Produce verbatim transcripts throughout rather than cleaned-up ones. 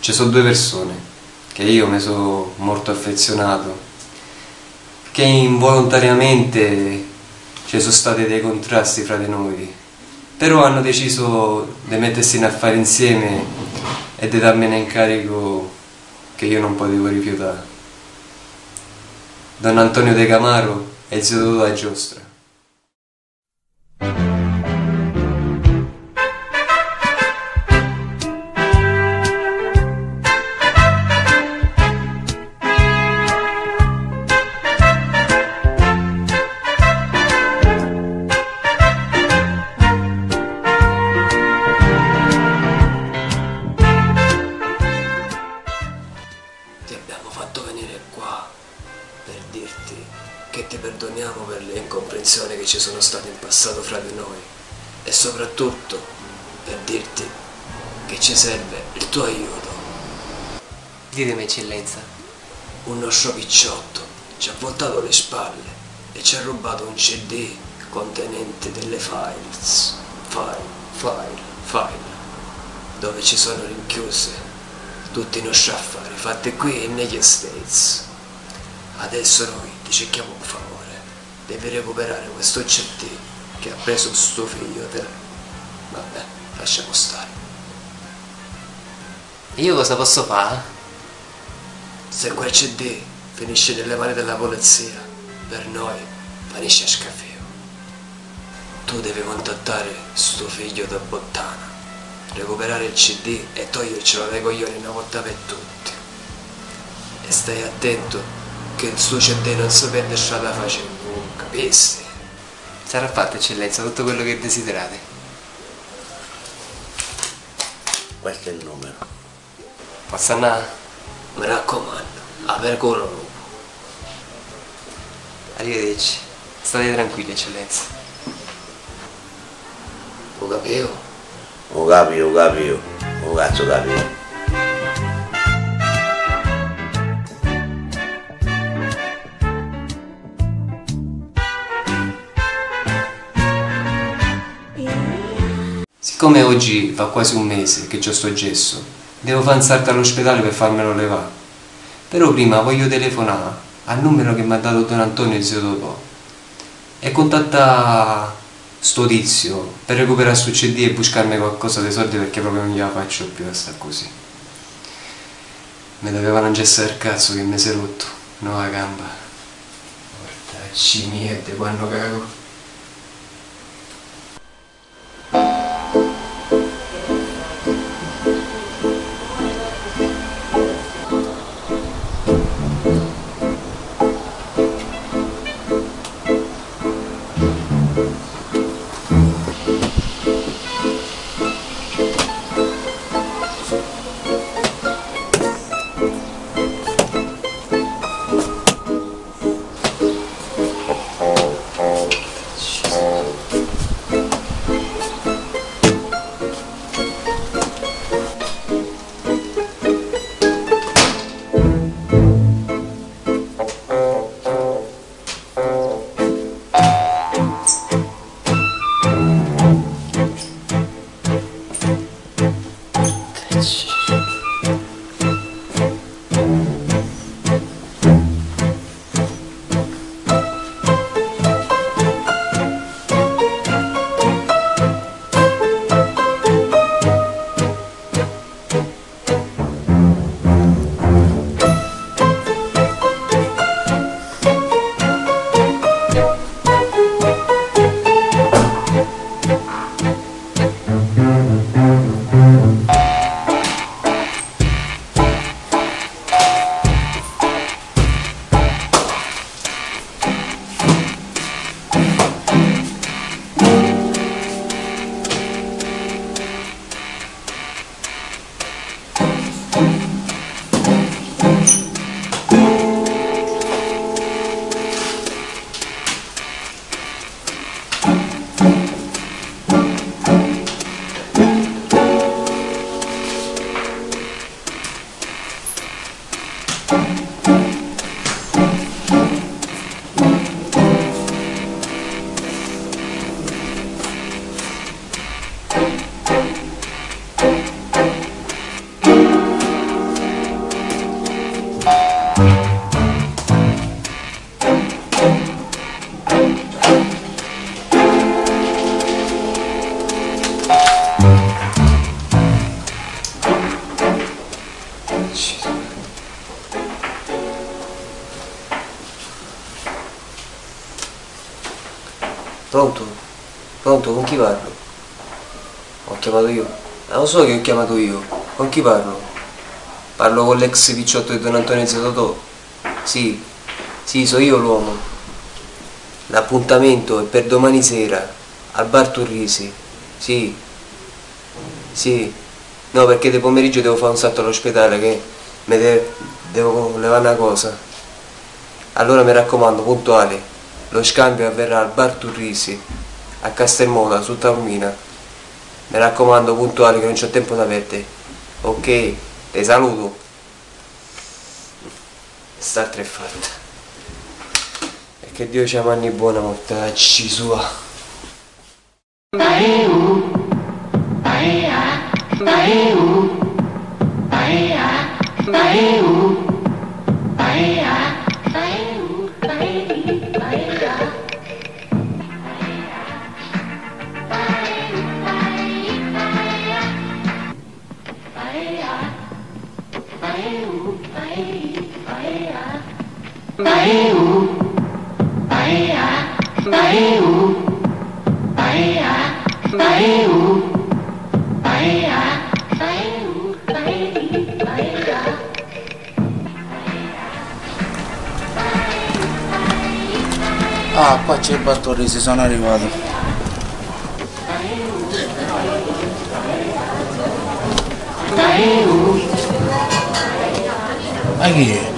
ci sono due persone che io mi sono molto affezionato, che involontariamente ci sono stati dei contrasti fra di noi, però hanno deciso di mettersi a fare insieme e di darmi un incarico che io non potevo rifiutare. Don Antonio De Camaro e zio Totò da Giostra. Ti abbiamo fatto venire qua per dirti che ti perdoniamo per le incomprensioni che ci sono state in passato fra di noi e soprattutto per dirti che ci serve il tuo aiuto. Ditemi, eccellenza. Un nostro picciotto ci ha voltato le spalle e ci ha rubato un C D contenente delle files, file, file, file, dove ci sono rinchiuse tutti i nostri affari fatti qui negli States. Adesso noi ti cerchiamo un favore, devi recuperare questo C D che ha preso sto figlio te. Vabbè, lasciamo stare. E io cosa posso fare? Se quel C D finisce nelle mani della polizia, per noi finisce a scafio. Tu devi contattare sto figlio da Bottana, recuperare il C D e togliercelo dai coglioni una volta per tutti. E stai attento che il suo C D non si perde strada facendo, capisci? Sarà fatto, eccellenza, tutto quello che desiderate. Questo è il numero. Posso andare? Mi raccomando, aver culo lupo. Arrivederci. State tranquilli, eccellenza. Lo capivo? Lo capi, lo capi io. Lo cazzo capi io. Siccome oggi fa quasi un mese che c'ho sto gesso, devo fare un salto all'ospedale per farmelo levare. Però prima voglio telefonare al numero che mi ha dato Don Antonio e zio Totò e contattare sto tizio per recuperare sto C D e buscarmi qualcosa dei soldi, perché proprio non gliela faccio più a sta così. Mi dovevano ingessare il cazzo che mi si è rotto, no la gamba. Portacci niente quando cago. Pronto? Pronto? Con chi parlo? Ho chiamato io? Ah, lo so che ho chiamato io. Con chi parlo? Parlo con l'ex picciotto di Don Antonio Zio Totò? Sì, sì, so io l'uomo. L'appuntamento è per domani sera, al bar Turrisi. Sì, sì. No, perché di pomeriggio devo fare un salto all'ospedale, che me de devo levare una cosa. Allora mi raccomando, puntuali. Lo scambio avverrà al bar Turrisi, a Castelmola, su Taormina. Mi raccomando, puntuali, che non c'ho tempo da perdere. Ok, ti saluto. Quest'altra è fatta. E che Dio ci manni buona mortacci sua. Ah, qua c'è il bar Turrisi, sono arrivato. Ma chi è?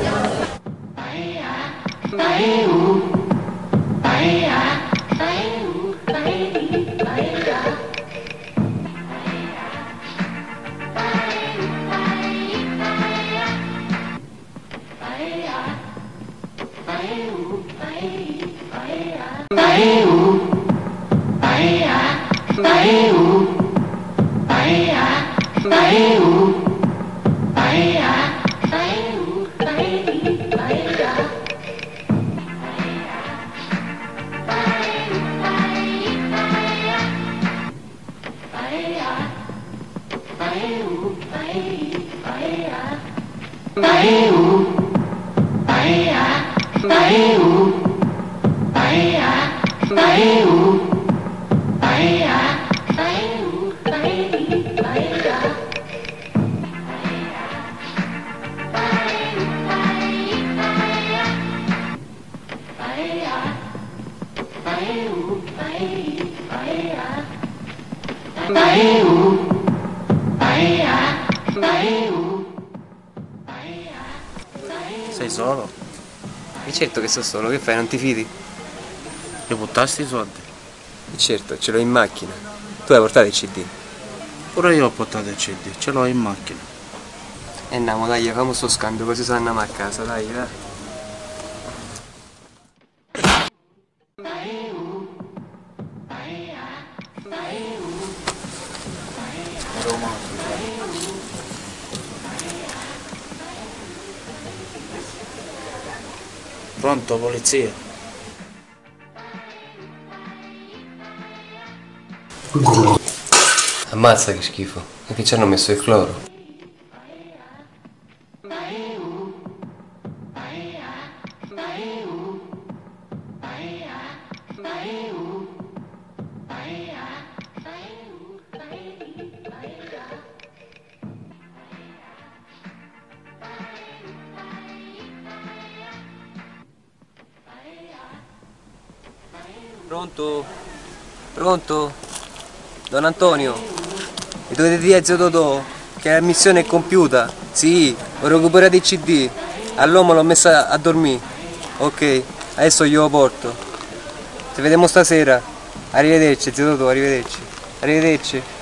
Sei solo? E certo che sto solo, che fai, non ti fidi? Li buttasti i soldi? E certo, ce l'ho in macchina. Tu hai portato il C D? Pure io ho portato il C D, ce l'ho in macchina. E andiamo, dai, facciamo sto scambio così andiamo a casa, dai, dai. Pronto, polizia? Ammazza che schifo, perché ci hanno messo il cloro. Pronto? Pronto? Don Antonio? Mi dovete dire a Zio Totò che la missione è compiuta? Sì, ho recuperato il C D. All'uomo l'ho messa a dormire. Ok, adesso glielo porto. Ci vediamo stasera. Arrivederci, Zio Totò, arrivederci. Arrivederci.